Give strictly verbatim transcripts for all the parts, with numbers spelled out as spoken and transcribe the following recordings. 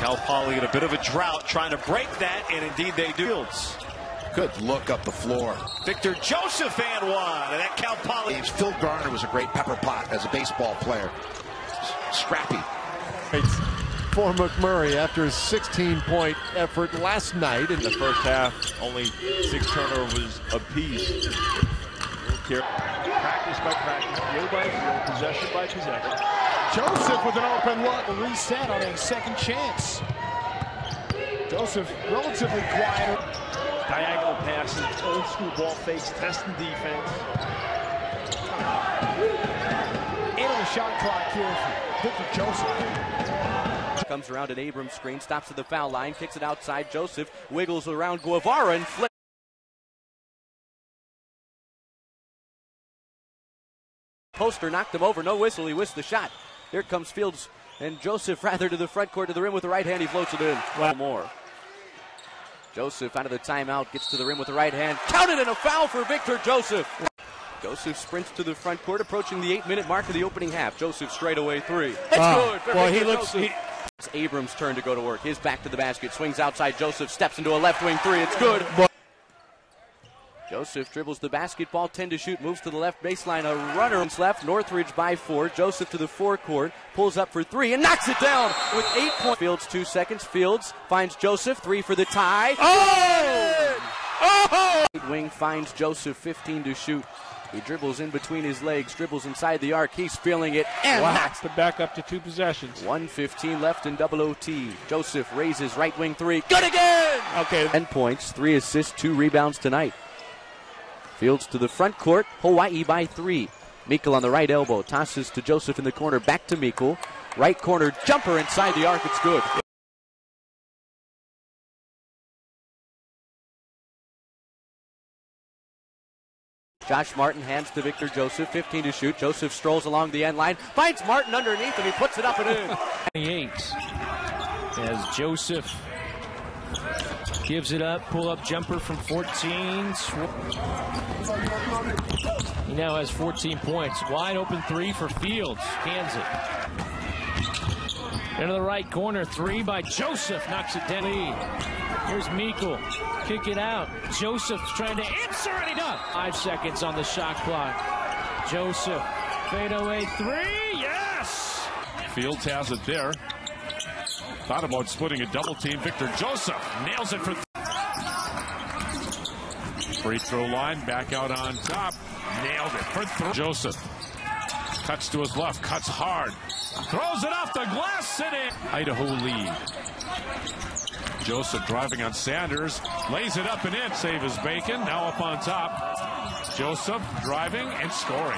Cal Poly in a bit of a drought, trying to break that, and indeed they do. Fields. Good look up the floor. Victor Joseph and one, and that Cal Poly. Phil Garner was a great pepper pot as a baseball player. Scrappy. For McMurray after his sixteen point effort last night in the first half, only six turnovers apiece. Practice by practice, field by field, possession by possession. Joseph with an open look. A reset on a second chance. Joseph relatively quiet. Diagonal passes, old school ball fakes, testing defense. Into the shot clock here for Victor Joseph. Comes around an Abrams screen, stops at the foul line, kicks it outside. Joseph wiggles around Guevara and flips. Poster knocked him over, no whistle, he whisked the shot. Here comes Fields and Joseph rather to the front court to the rim with the right hand, he floats it in. Wow. More. Joseph out of the timeout, gets to the rim with the right hand. Counted and a foul for Victor Joseph. Joseph sprints to the front court, approaching the eight-minute mark of the opening half. Joseph straightaway three. It's wow. good for well, Victor he looks, Joseph. he... It's Abrams' turn to go to work. His back to the basket, swings outside. Joseph steps into a left wing three. It's good. But Joseph dribbles the basketball, ten to shoot, moves to the left baseline. A runner left. Northridge by four. Joseph to the forecourt, pulls up for three and knocks it down with eight points. Fields two seconds. Fields finds Joseph, three for the tie. Oh! Oh! Right wing finds Joseph, fifteen to shoot. He dribbles in between his legs, dribbles inside the arc. He's feeling it and wow. knocks to back up to two possessions. one fifteen left in double O T. Joseph raises right wing three. Good again! Okay. ten points, three assists, two rebounds tonight. Fields to the front court. Hawaii by three. Meikle on the right elbow. Tosses to Joseph in the corner. Back to Meikle. Right corner jumper inside the arc. It's good. Josh Martin hands to Victor Joseph. fifteen to shoot. Joseph strolls along the end line. Finds Martin underneath and he puts it up and in. twenty-eight. As Joseph gives it up, pull up jumper from fourteen. He now has fourteen points. Wide open three for Fields. Cans it. Into the right corner, three by Joseph. Knocks it down. Here's Meikle. Kick it out. Joseph's trying to answer and he does. Five seconds on the shot clock. Joseph. Fadeaway three. Yes! Fields has it there. Thought about splitting a double team. Victor Joseph nails it for th- free throw line. Back out on top. Nailed it for three. Joseph cuts to his left. Cuts hard. Throws it off the glass. And in. Idaho lead. Joseph driving on Sanders. Lays it up and in. Save his bacon. Now up on top. Joseph driving and scoring.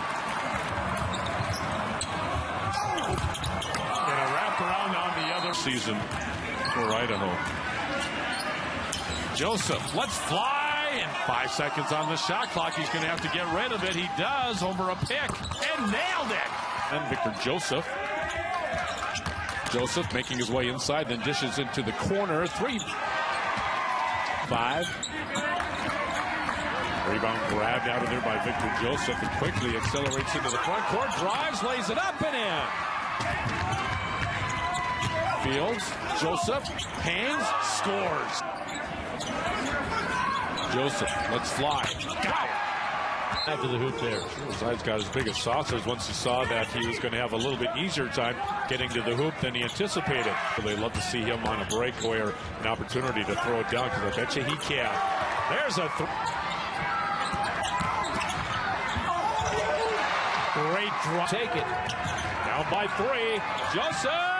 And a wraparound on the other season for Idaho. Joseph, let's fly. And five seconds on the shot clock. He's going to have to get rid of it. He does. Over a pick. And nailed it. And Victor Joseph. Joseph making his way inside, then dishes into the corner. Three. Five. Rebound grabbed out of there by Victor Joseph and quickly accelerates into the front court. Drives, lays it up and in. Fields, Joseph, hands, scores. Joseph, let's fly. Got it. After the hoop there. Side's got as big as saucers once he saw that he was going to have a little bit easier time getting to the hoop than he anticipated. They love to see him on a breakaway or an opportunity to throw it down because I bet you he can. There's a th- great drop. Take it. Down by three. Joseph!